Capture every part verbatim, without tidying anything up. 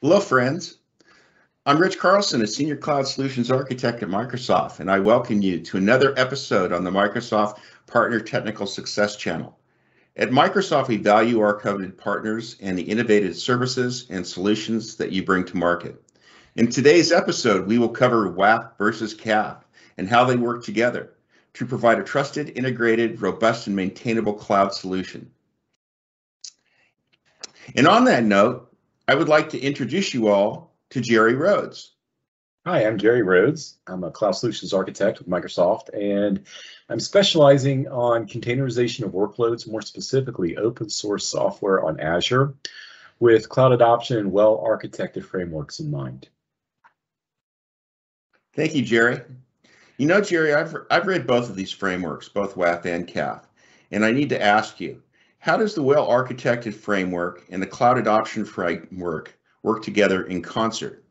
Hello, friends. I'm Rich Carlsen, a Senior Cloud Solutions Architect at Microsoft, and I welcome you to another episode on the Microsoft Partner Technical Success Channel. At Microsoft, we value our coveted partners and the innovative services and solutions that you bring to market. In today's episode, we will cover W A F versus C A F and how they work together to provide a trusted, integrated, robust, and maintainable cloud solution. And on that note, I would like to introduce you all to Jerry Rhoads. Hi, I'm Jerry Rhoads. I'm a Cloud Solutions Architect with Microsoft, and I'm specializing on containerization of workloads, more specifically open source software on Azure, with cloud adoption and well-architected frameworks in mind. Thank you, Jerry. You know, Jerry, I've, I've read both of these frameworks, both W A F and C A F, and I need to ask you, how does the well-architected framework and the cloud adoption framework work together in concert?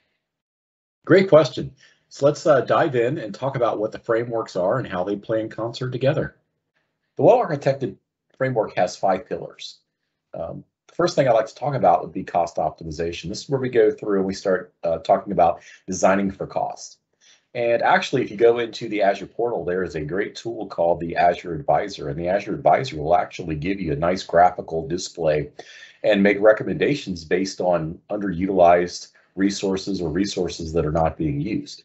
Great question. So let's uh, dive in and talk about what the frameworks are and how they play in concert together. The well-architected framework has five pillars. Um, the first thing I'd like to talk about would be cost optimization. This is where we go through and we start uh, talking about designing for cost. And actually, if you go into the Azure portal, there is a great tool called the Azure Advisor, and the Azure Advisor will actually give you a nice graphical display and make recommendations based on underutilized resources or resources that are not being used.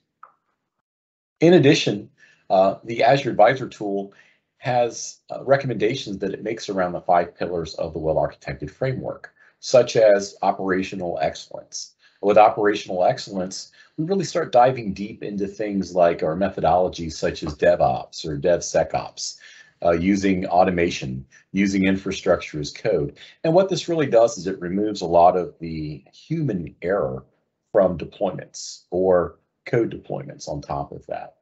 In addition, uh, the Azure Advisor tool has uh, recommendations that it makes around the five pillars of the well-architected framework, such as operational excellence. With operational excellence, we really start diving deep into things like our methodologies such as DevOps or DevSecOps, uh, using automation, using infrastructure as code. And what this really does is it removes a lot of the human error from deployments or code deployments on top of that.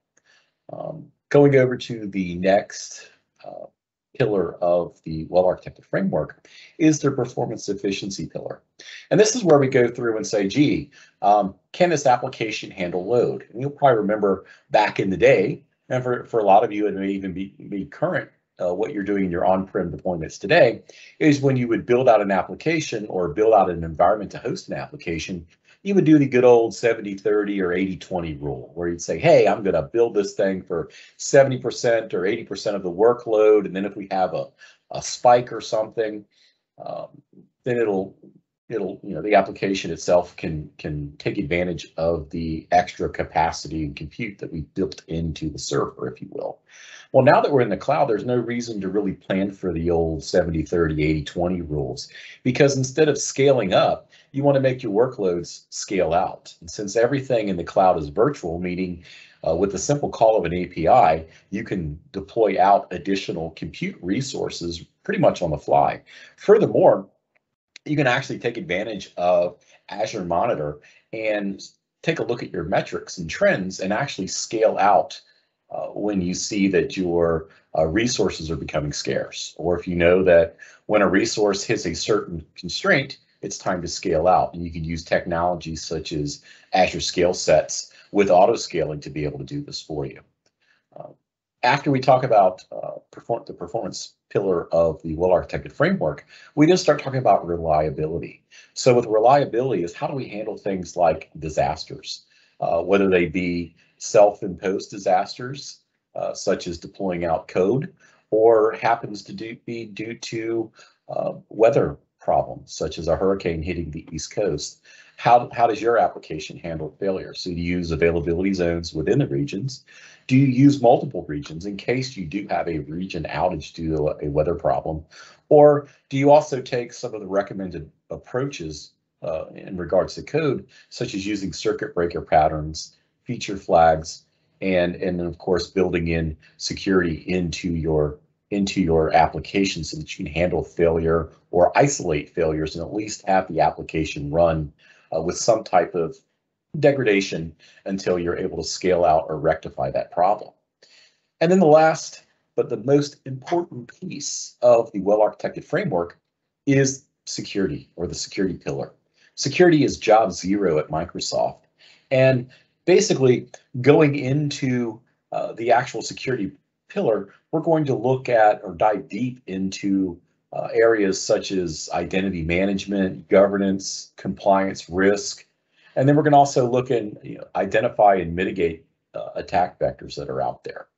Um, going over to the next uh, pillar of the well-architected framework is the performance efficiency pillar. And this is where we go through and say, gee, um, can this application handle load? And you'll probably remember back in the day, and for, for a lot of you, it may even be, be current, uh, what you're doing in your on-prem deployments today, is when you would build out an application or build out an environment to host an application, you would do the good old seventy thirty or eighty twenty rule, where you'd say, hey, I'm going to build this thing for seventy percent or eighty percent of the workload. And then if we have a, a spike or something, um, then it'll, it'll, you know, the application itself can, can take advantage of the extra capacity and compute that we built into the server, if you will. Well, now that we're in the cloud, there's no reason to really plan for the old seventy thirty, eighty twenty rules, because instead of scaling up, you want to make your workloads scale out. And since everything in the cloud is virtual, meaning uh, with the simple call of an A P I, you can deploy out additional compute resources pretty much on the fly. Furthermore, you can actually take advantage of Azure Monitor and take a look at your metrics and trends and actually scale out uh, when you see that your uh, resources are becoming scarce, or if you know that when a resource hits a certain constraint, it's time to scale out. And you can use technologies such as Azure Scale Sets with auto scaling to be able to do this for you. Uh, after we talk about uh, perform the performance pillar of the well-architected framework, we then start talking about reliability. So with reliability is how do we handle things like disasters, uh, whether they be self-imposed disasters, uh, such as deploying out code, or happens to do, be due to uh, weather problems, such as a hurricane hitting the East Coast. How, how does your application handle failure? So do you use availability zones within the regions? Do you use multiple regions in case you do have a region outage due to a weather problem? Or do you also take some of the recommended approaches uh, in regards to code, such as using circuit breaker patterns, feature flags, and, and then of course building in security into your into your application so that you can handle failure or isolate failures and at least have the application run uh, with some type of degradation until you're able to scale out or rectify that problem. And then the last, but the most important piece of the well-architected framework is security, or the security pillar. Security is job zero at Microsoft. And basically going into uh, the actual security pillar, we're going to look at or dive deep into uh, areas such as identity management, governance, compliance, risk. And then we're going to also look and you know, identify and mitigate uh, attack vectors that are out there.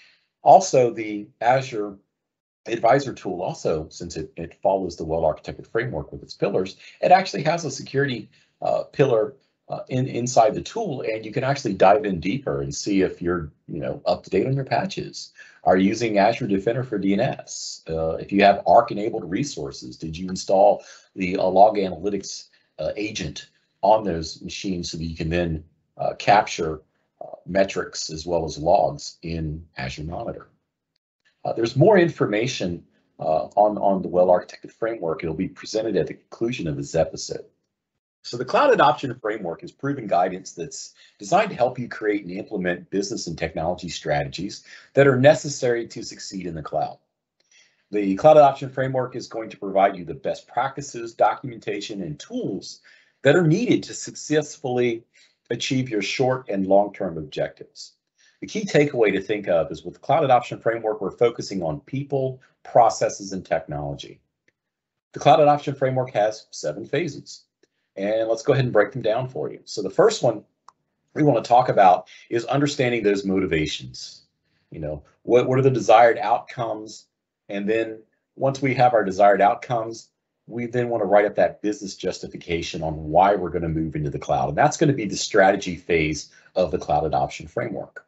Also, the Azure Advisor tool also, since it, it follows the well-architected framework with its pillars, it actually has a security uh, pillar uh, in, inside the tool, and you can actually dive in deeper and see if you're you know, up to date on your patches. Are you using Azure Defender for D N S? Uh, if you have Arc-enabled resources, did you install the uh, log analytics uh, agent on those machines so that you can then uh, capture uh, metrics as well as logs in Azure Monitor? Uh, there's more information uh, on, on the well-architected framework. It'll be presented at the conclusion of this episode. So the Cloud Adoption Framework is proven guidance that's designed to help you create and implement business and technology strategies that are necessary to succeed in the cloud. The Cloud Adoption Framework is going to provide you the best practices, documentation, and tools that are needed to successfully achieve your short and long-term objectives. The key takeaway to think of is with the Cloud Adoption Framework, we're focusing on people, processes, and technology. The Cloud Adoption Framework has seven phases, and let's go ahead and break them down for you. So the first one we want to talk about is understanding those motivations. You know, what, what are the desired outcomes? And then once we have our desired outcomes, we then want to write up that business justification on why we're going to move into the cloud. And that's going to be the strategy phase of the Cloud Adoption Framework.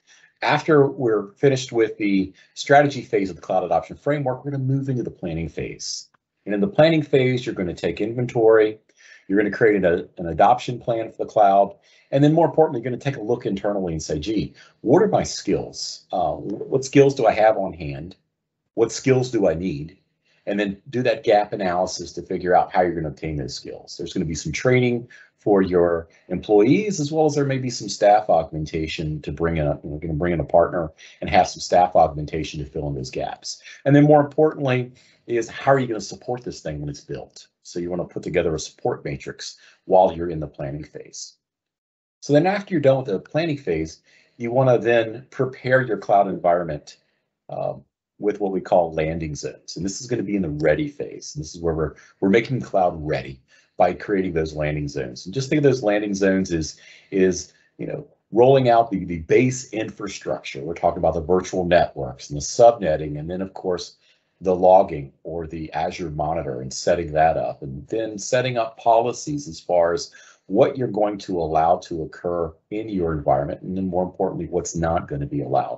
After we're finished with the strategy phase of the Cloud Adoption Framework, we're going to move into the planning phase. And in the planning phase, you're going to take inventory, you're going to create an, an adoption plan for the cloud, and then more importantly, you're going to take a look internally and say, gee, what are my skills? Uh, what skills do I have on hand? What skills do I need? And then do that gap analysis to figure out how you're going to obtain those skills. There's going to be some training for your employees, as well as there may be some staff augmentation to bring in a, you know, going to bring in a partner and have some staff augmentation to fill in those gaps. And then more importantly is how are you going to support this thing when it's built? So you want to put together a support matrix while you're in the planning phase. So then after you're done with the planning phase, you want to then prepare your cloud environment um, with what we call landing zones. And this is going to be in the ready phase. And this is where we're, we're making the cloud ready by creating those landing zones. And just think of those landing zones as, is, you know, rolling out the, the base infrastructure. We're talking about the virtual networks and the subnetting, and then of course, the logging or the Azure Monitor and setting that up, and then setting up policies as far as what you're going to allow to occur in your environment, and then more importantly, what's not going to be allowed.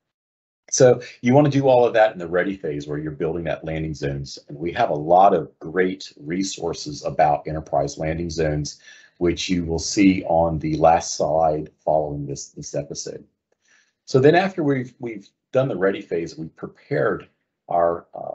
So you want to do all of that in the ready phase where you're building that landing zones. And we have a lot of great resources about enterprise landing zones, which you will see on the last slide following this, this episode. So then after we've, we've done the ready phase, we've prepared our, uh,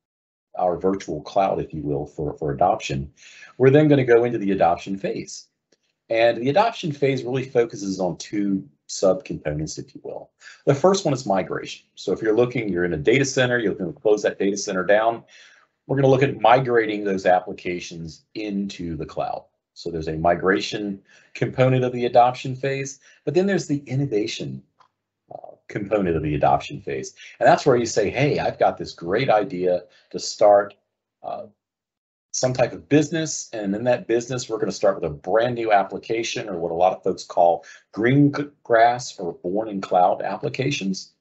our virtual cloud, if you will, for, for adoption, we're then going to go into the adoption phase. And the adoption phase really focuses on two subcomponents, if you will. The first one is migration. So if you're looking, you're in a data center, you're going to close that data center down. We're going to look at migrating those applications into the cloud. So there's a migration component of the adoption phase, but then there's the innovation uh, component of the adoption phase. And that's where you say, hey, I've got this great idea to start uh, some type of business, and in that business, we're going to start with a brand new application, or what a lot of folks call green grass or born in cloud applications.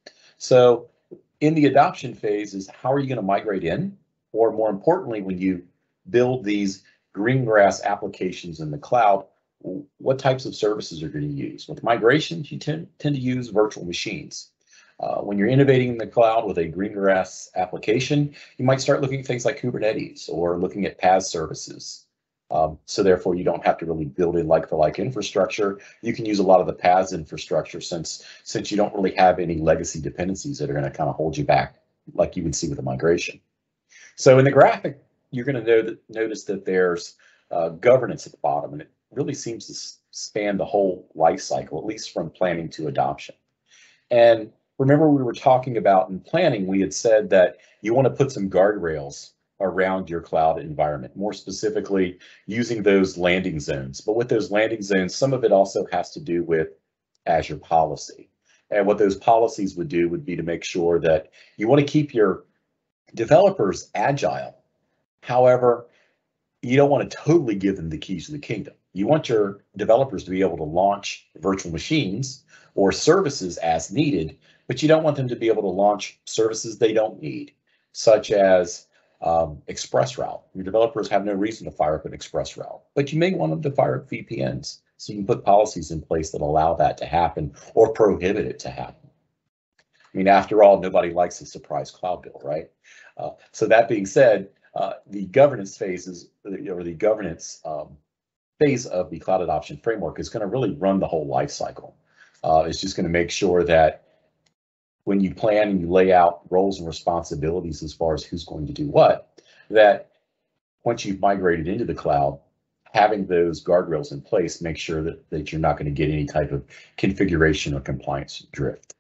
So in the adoption phase is how are you going to migrate in, or more importantly, when you build these green grass applications in the cloud, what types of services are going to use? With migrations, you tend, tend to use virtual machines. Uh, when you're innovating in the cloud with a greengrass application, you might start looking at things like Kubernetes or looking at PaaS services. Um, so therefore, you don't have to really build in like-for-like infrastructure. You can use a lot of the PaaS infrastructure since, since you don't really have any legacy dependencies that are going to kind of hold you back like you would see with a migration. So in the graphic, you're going to know that, notice that there's uh, governance at the bottom, and it really seems to span the whole life cycle, at least from planning to adoption. And remember, we were talking about in planning, we had said that you want to put some guardrails around your cloud environment, more specifically using those landing zones. But with those landing zones, some of it also has to do with Azure policy. And what those policies would do would be to make sure that you want to keep your Developers agile. However, you don't want to totally give them the keys to the kingdom. You want your developers to be able to launch virtual machines or services as needed, but you don't want them to be able to launch services they don't need, such as um, ExpressRoute. Your developers have no reason to fire up an ExpressRoute, but you may want them to fire up V P Ns. So you can put policies in place that allow that to happen or prohibit it to happen. I mean, after all, nobody likes a surprise cloud bill, right? Uh, so that being said, uh, the governance phases or the governance um, phase of the cloud adoption framework is going to really run the whole life cycle. Uh, it's just going to make sure that when you plan and you lay out roles and responsibilities as far as who's going to do what, that once you've migrated into the cloud, having those guardrails in place, make sure that, that you're not going to get any type of configuration or compliance drift.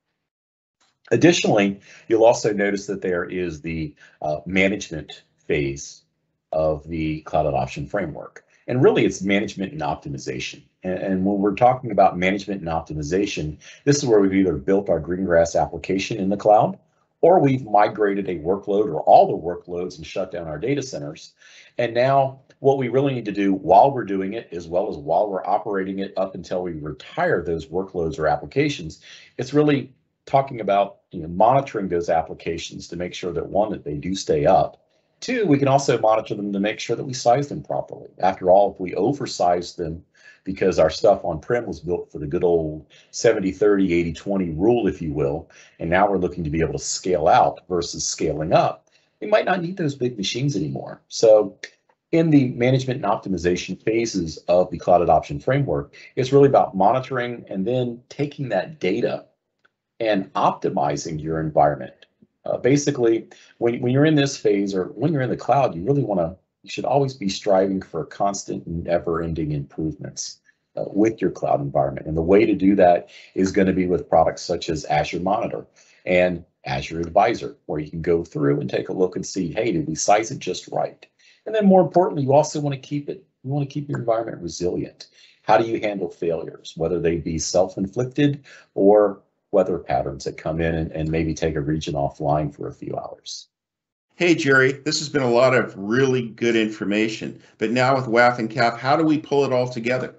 Additionally, you'll also notice that there is the uh, management phase of the cloud adoption framework. And really, it's management and optimization. And, and when we're talking about management and optimization, this is where we've either built our Greengrass application in the cloud, or we've migrated a workload or all the workloads and shut down our data centers. And now what we really need to do while we're doing it, as well as while we're operating it up until we retire those workloads or applications, it's really talking about you know, monitoring those applications to make sure that, one, that they do stay up. Two, we can also monitor them to make sure that we size them properly. After all, if we oversize them because our stuff on-prem was built for the good old seventy thirty, eighty twenty rule, if you will, and now we're looking to be able to scale out versus scaling up, we might not need those big machines anymore. So in the management and optimization phases of the cloud adoption framework, it's really about monitoring and then taking that data and optimizing your environment. Uh, basically, when, when you're in this phase or when you're in the cloud, you really want to, you should always be striving for constant, never-ending improvements uh, with your cloud environment. And the way to do that is going to be with products such as Azure Monitor and Azure Advisor, where you can go through and take a look and see, hey, did we size it just right? And then more importantly, you also want to keep it, you want to keep your environment resilient. How do you handle failures, whether they be self-inflicted or weather patterns that come in and, and maybe take a region offline for a few hours? Hey, Jerry, this has been a lot of really good information, but now with W A F and C A F, how do we pull it all together?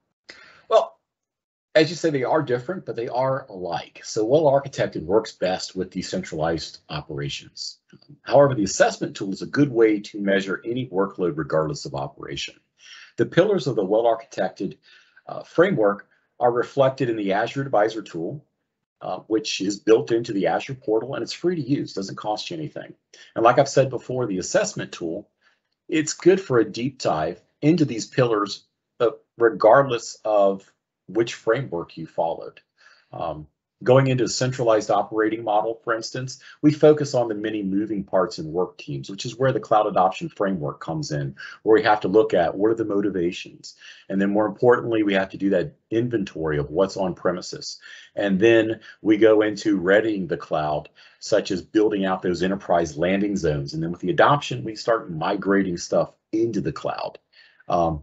Well, as you say, they are different, but they are alike. So well-architected works best with decentralized operations. However, the assessment tool is a good way to measure any workload regardless of operation. The pillars of the well-architected uh, framework are reflected in the Azure Advisor tool, Uh, which is built into the Azure portal, and it's free to use, doesn't cost you anything. And like I've said before, the assessment tool, it's good for a deep dive into these pillars, uh, regardless of which framework you followed. Um, going into a centralized operating model, for instance, we focus on the many moving parts and work teams, which is where the cloud adoption framework comes in, where we have to look at what are the motivations. And then more importantly, we have to do that inventory of what's on premises. And then we go into readying the cloud, such as building out those enterprise landing zones. And then with the adoption, we start migrating stuff into the cloud. Um,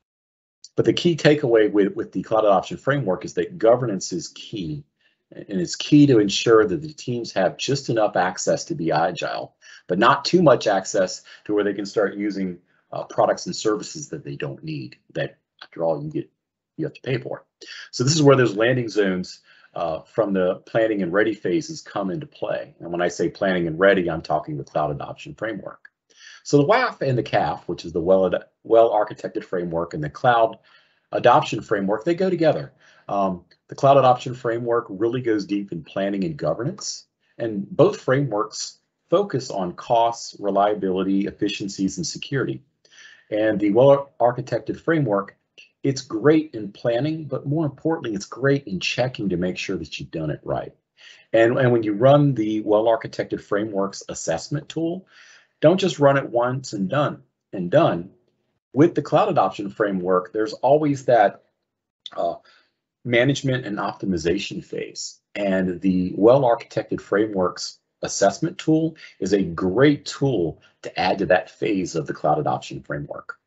but the key takeaway with, with the cloud adoption framework is that governance is key. And it's key to ensure that the teams have just enough access to be agile, but not too much access to where they can start using uh, products and services that they don't need, that after all you get you have to pay for. So this is where those landing zones uh, from the planning and ready phases come into play. And when I say planning and ready, I'm talking the cloud adoption framework. So the W A F and the C A F, which is the well well architected framework, and the cloud adoption framework, they go together. Um, the cloud adoption framework really goes deep in planning and governance, and both frameworks focus on costs, reliability, efficiencies, and security. And the well-architected framework, it's great in planning, but more importantly, it's great in checking to make sure that you've done it right. And, and when you run the well-architected frameworks assessment tool, don't just run it once and done and done. With the cloud adoption framework, there's always that uh, management and optimization phase. And the well-architected frameworks assessment tool is a great tool to add to that phase of the cloud adoption framework.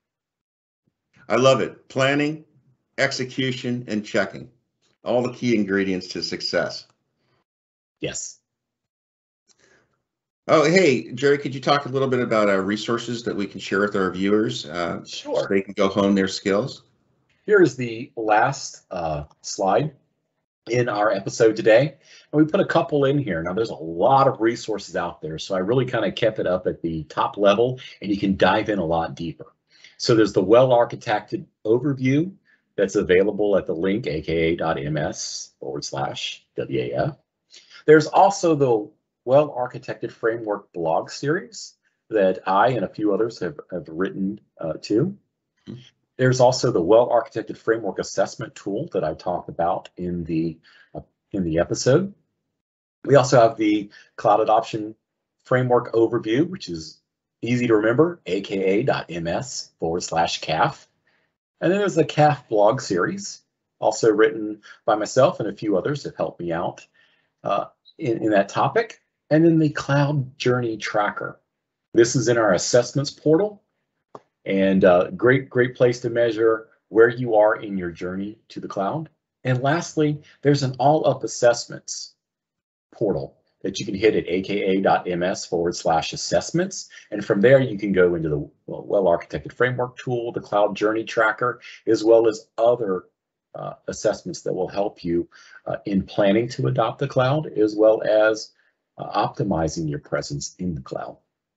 I love it. Planning, execution, and checking. All the key ingredients to success. Yes. Oh, hey, Jerry, could you talk a little bit about uh, resources that we can share with our viewers uh, so Sure. they can go hone their skills? Here is the last uh, slide in our episode today. And we put a couple in here. Now, there's a lot of resources out there, so I really kind of kept it up at the top level, and you can dive in a lot deeper. So there's the well-architected overview that's available at the link, aka.ms forward slash WAF. There's also the well-architected framework blog series that I and a few others have, have written uh, too. There's also the well-architected framework assessment tool that I talked about in the uh, in the episode. We also have the cloud adoption framework overview, which is easy to remember, aka.ms forward slash C A F. And then there's the C A F blog series, also written by myself and a few others that helped me out uh, in, in that topic. And then the cloud journey tracker. This is in our assessments portal. And uh, great, great place to measure where you are in your journey to the cloud. And lastly, there's an all-up assessments portal that you can hit at aka.ms forward slash assessments. And from there, you can go into the well-architected framework tool, the cloud journey tracker, as well as other uh, assessments that will help you uh, in planning to adopt the cloud, as well as uh, optimizing your presence in the cloud.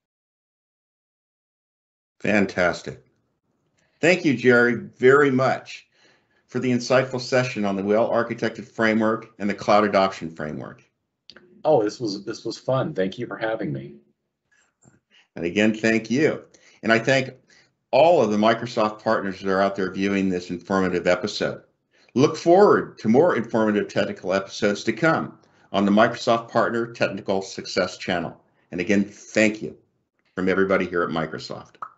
Fantastic. Thank you, Jerry, very much for the insightful session on the well-architected framework and the cloud adoption framework. Oh, this was this was fun. Thank you for having me. And again, thank you. And I thank all of the Microsoft partners that are out there viewing this informative episode. Look forward to more informative technical episodes to come on the Microsoft Partner Technical Success Channel. And again, thank you from everybody here at Microsoft.